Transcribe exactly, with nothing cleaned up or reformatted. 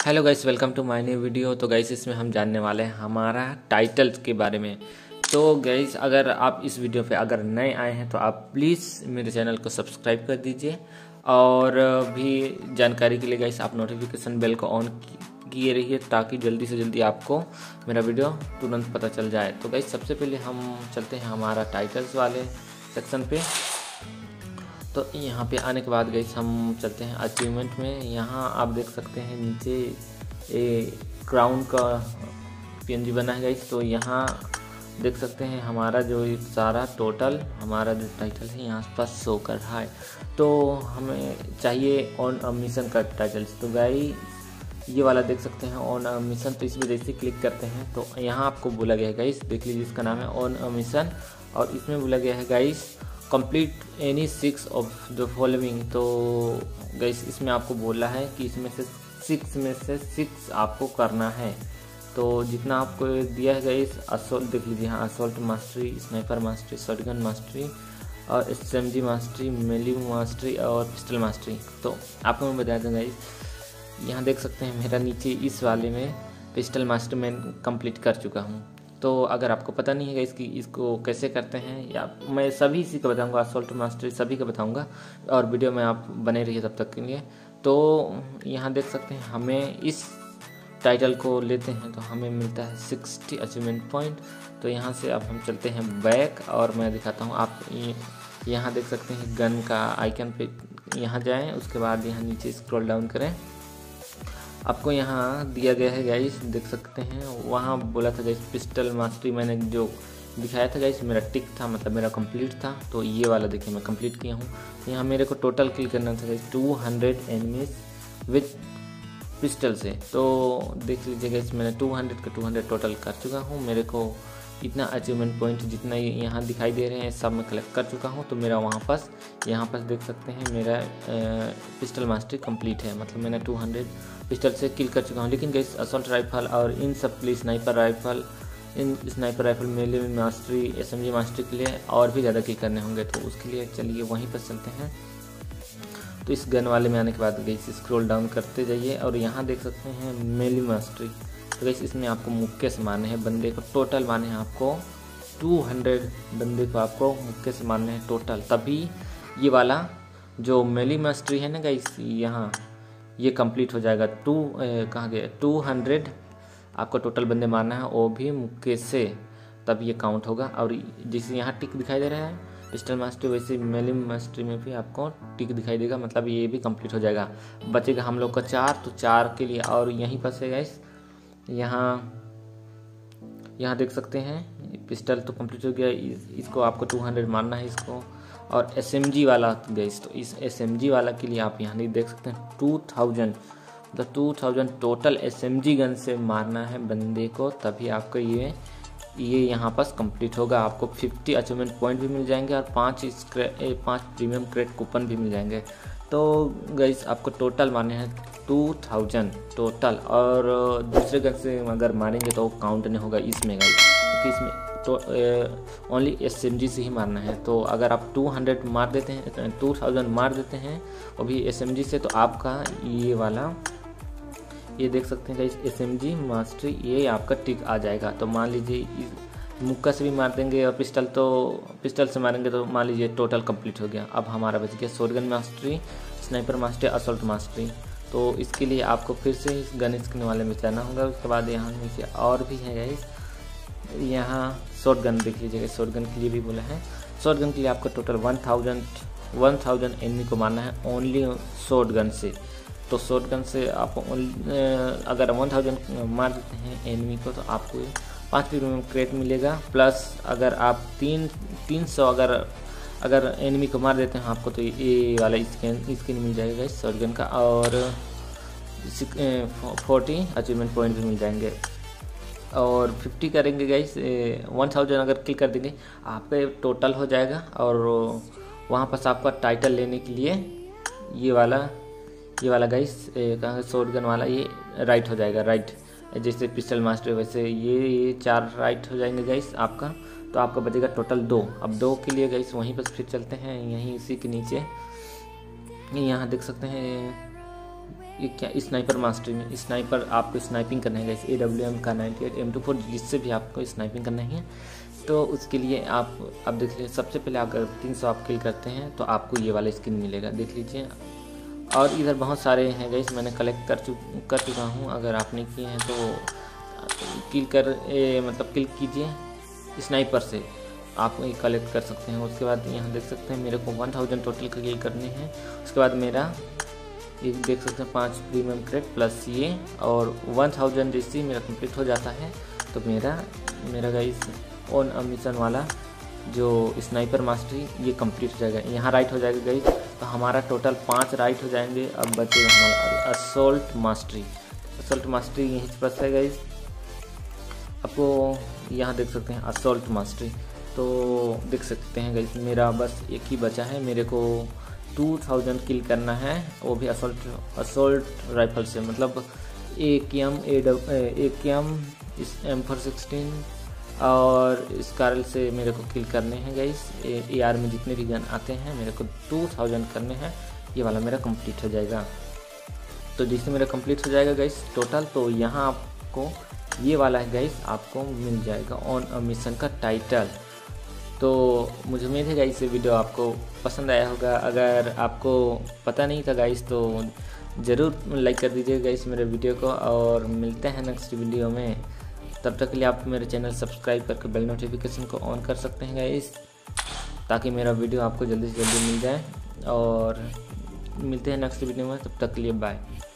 Hello guys, welcome to my new video. तो guys इसमें हम जानने वाले हैं हमारा टाइटल के बारे में। तो गाइस अगर आप इस वीडियो पे अगर नए आए हैं तो आप प्लीज़ मेरे चैनल को सब्सक्राइब कर दीजिए और भी जानकारी के लिए गाइस आप नोटिफिकेशन बेल को ऑन किए रहिए ताकि जल्दी से जल्दी आपको मेरा वीडियो तुरंत पता चल जाए। तो गाइस सबसे पहले हम चलते हैं हमारा टाइटल्स वाले सेक्शन पे। तो यहाँ पे आने के बाद गाइस हम चलते हैं अचीवमेंट में। यहाँ आप देख सकते हैं नीचे ए क्राउन का पीएनजी बना है गाइस। तो यहाँ देख सकते हैं हमारा जो सारा टोटल हमारा जो टाइटल है यहाँ पास शो कर रहा है। तो हमें चाहिए ऑन अ मिशन का टाइटल्स। तो गाइस ये वाला देख सकते हैं ऑन अ मिशन। तो इस पर जैसे क्लिक करते हैं तो यहाँ आपको बोला गया है गाइस, देख लीजिए इसका नाम है ऑन अ मिशन और इसमें बोला गया है guys complete any six of the following. तो गाइस इसमें आपको बोला है कि इसमें से सिक्स में से सिक्स आपको करना है। तो जितना आपको दिया है गाइस, असोल्ट देख लीजिए यहाँ assault mastery, sniper mastery, shotgun mastery और एसएमजी मास्टरी, मेली मास्टरी और पिस्टल मास्टरी। तो आपको मैं बता दूँ गाइस, यहाँ देख सकते हैं मेरा नीचे इस वाले में पिस्टल मास्टरी मैं कंप्लीट कर चुका हूँ। तो अगर आपको पता नहीं है इसकी इसको कैसे करते हैं या मैं सभी इसी को बताऊंगा, असोल्ट मास्टरी सभी को बताऊंगा और वीडियो में आप बने रहिए तब तक के लिए। तो यहाँ देख सकते हैं हमें इस टाइटल को लेते हैं तो हमें मिलता है सिक्सटी अचीवमेंट पॉइंट। तो यहाँ से अब हम चलते हैं बैक और मैं दिखाता हूँ। आप यहाँ देख सकते हैं गन का आइकन पे यहाँ जाएँ, उसके बाद यहाँ नीचे स्क्रॉल डाउन करें। आपको यहाँ दिया गया है गाइस, देख सकते हैं वहाँ बोला था गाइस पिस्टल मास्टरी मैंने जो दिखाया था गाइस मेरा टिक था, मतलब मेरा कंप्लीट था। तो ये वाला देखिए मैं कंप्लीट किया हूँ। यहाँ मेरे को टोटल किल करना था guys two hundred enemies with pistol से। तो देख लीजिए गाइस मैंने टू हंड्रेड का टू हंड्रेड टोटल कर चुका हूँ। मेरे को इतना अचीवमेंट पॉइंट जितना यहाँ दिखाई दे रहे हैं सब मैं कलेक्ट कर चुका हूँ। तो मेरा वहाँ पास यहाँ पास देख सकते हैं मेरा पिस्टल मास्टरी कंप्लीट है, मतलब मैंने टू हंड्रेड पिस्टल से किल कर चुका हूँ। लेकिन गाइस असॉल्ट राइफल और इन सब के लिए sniper rifle in sniper rifle melee mastery SMG mastery के लिए और भी ज़्यादा किल करने होंगे। तो उसके लिए चलिए वहीं पर चलते हैं। तो इस गन वाले में आने के बाद गाइस स्क्रॉल डाउन करते जाइए और यहाँ देख सकते हैं मेली मास्टरी। तो गाइस इसमें आपको मुक्के से मारने हैं बंदे को, टोटल मारने हैं आपको टू हंड्रेड बंदे को आपको मुक्के से मारने हैं टोटल। तभी ये वाला जो मेली मास्टरी है ना गाइस यहाँ ये कंप्लीट हो जाएगा। टू कहाँ गया टू हंड्रेड आपको टोटल बंदे मारना है वो भी मुक्के से, तब ये काउंट होगा। और जैसे यहाँ टिक दिखाई दे रहा है पिस्टल मास्टरी वैसे मेली मास्टरी में भी आपको टिक दिखाई देगा, मतलब ये भी कंप्लीट हो जाएगा। बचेगा हम लोग का चार, तो चार के लिए और यहीं पर से गाइस यहाँ यहाँ देख सकते हैं पिस्टल तो कंप्लीट हो गया। इस, इसको आपको टू हंड्रेड मारना है इसको। और एसएमजी वाला गाइस, तो इस एसएमजी वाला के लिए आप यहाँ नहीं देख सकते हैं टू थाउजेंड मतलब two thousand total SMG gun से मारना है बंदे को, तभी आपको ये ये यहाँ पास कंप्लीट होगा। आपको फिफ्टी अचीवमेंट पॉइंट भी मिल जाएंगे और पाँच स्क्रे पाँच प्रीमियम क्रेड कूपन भी मिल जाएंगे। तो गाइस आपको टोटल मारने हैं टू थाउजेंड टोटल, और दूसरे गन से अगर मारेंगे तो काउंट नहीं होगा इसमें गाइस, क्योंकि इसमें तो ओनली एसएमजी से ही मारना है। तो अगर आप टू हंड्रेड मार देते हैं टू थाउजेंड मार देते हैं वो भी एसएमजी से, तो आपका ये वाला ये देख सकते हैं गाइस एसएमजी मास्टरी ये आपका टिक आ जाएगा। तो मान लीजिए मुक्का से भी मार देंगे और पिस्टल तो पिस्टल से मारेंगे तो मान लीजिए टोटल कंप्लीट हो गया। अब हमारा बच गया shotgun mastery, sniper mastery, assault mastery. तो इसके लिए आपको फिर से इस गन स्किन वाले में जाना होगा। उसके बाद यहाँ नीचे और भी है गाइस, यहाँ शॉटगन देख लीजिएगा, शॉटगन के लिए भी बोला है। शॉटगन के लिए आपको total one thousand one thousand enemy को मारना है ओनली शॉटगन से। तो शॉटगन से आप अगर वन थाउजेंड मार देते हैं एनिमी को तो आपको पाँच प्रीमियम क्रेट मिलेगा, प्लस अगर आप तीन तीन सौ अगर अगर एनिमी को मार देते हैं आपको तो ये वाला स्किन स्किन मिल जाएगा इस शॉटगन का, और फोर्टी अचीवमेंट पॉइंट भी मिल जाएंगे। और फिफ्टी करेंगे गाइस वन थाउजेंड अगर क्लिक कर देंगे आपका टोटल हो जाएगा। और वहाँ पर आपका टाइटल लेने के लिए ये वाला ये वाला गाइस कहाँ शॉटगन वाला ये राइट हो जाएगा, राइट जैसे पिस्टल मास्टर वैसे ये ये चार राइट हो जाएंगे गाइस आपका। तो आपका बचेगा टोटल दो। अब दो के लिए गाइस वहीं पर फिर चलते हैं, यहीं इसी के नीचे यहाँ देख सकते हैं ये क्या स्नाइपर मास्टरी में स्नाइपर आपको स्नाइपिंग करना है गाइस, ए डब्ल्यू एम का ninety eight M two four जिससे भी आपको स्नाइपिंग करना है। तो उसके लिए आप अब देख लीजिए, सबसे पहले अगर तीन सौ आप किल करते हैं तो आपको ये वाला स्किन मिलेगा, देख लीजिए। और इधर बहुत सारे हैं गाइस, मैंने कलेक्ट कर चुक कर चुका हूँ। अगर आपने किए हैं तो किल कर ए, मतलब किल कीजिए स्नाइपर से, आप ये कलेक्ट कर सकते हैं। उसके बाद यहाँ देख सकते हैं मेरे को वन थाउजेंड टोटल किल करने हैं। उसके बाद मेरा ये देख सकते हैं पाँच प्रीमियम क्रेट प्लस ये और वन थाउजेंड जैसे मेरा कंप्लीट हो जाता है तो मेरा मेरा गाइस ऑन अ मिशन वाला जो स्नाइपर मास्टरी ये कंप्लीट हो जाएगा। यहाँ राइट हो जाएगा गाइस, तो हमारा टोटल पाँच राइट हो जाएंगे। अब बचेगा हमारा असोल्ट मास्टरी। असोल्ट मास्टरी यहीं पर है गाइस, आपको यहाँ देख सकते हैं असोल्ट मास्टरी। तो देख सकते हैं गाइस मेरा बस एक ही बचा है, मेरे को टू थाउजेंड किल करना है, वो भी असोल्ट असोल्ट राइफल से, मतलब ए के एम ए के एम इस एम फोर सिक्सटीन और इस कारल से मेरे को किल करने हैं गाइस। ए आर में जितने भी गन आते हैं मेरे को टू थाउजेंड करने हैं, ये वाला मेरा कंप्लीट हो जाएगा। तो जिससे मेरा कंप्लीट हो जाएगा गाइस टोटल, तो यहाँ आपको ये वाला है गाइस आपको मिल जाएगा ऑन अ मिशन का टाइटल। तो मुझे उम्मीद है गाइस ये वीडियो आपको पसंद आया होगा। अगर आपको पता नहीं था गाइस तो ज़रूर लाइक कर दीजिए गाइस मेरे वीडियो को, और मिलते हैं नेक्स्ट वीडियो में। तब तक के लिए आप मेरे चैनल सब्सक्राइब करके बेल नोटिफिकेशन को ऑन कर सकते हैं गाइस, ताकि मेरा वीडियो आपको जल्दी से जल्दी मिल जाए। और मिलते हैं नेक्स्ट वीडियो में, तब तक के लिए बाय।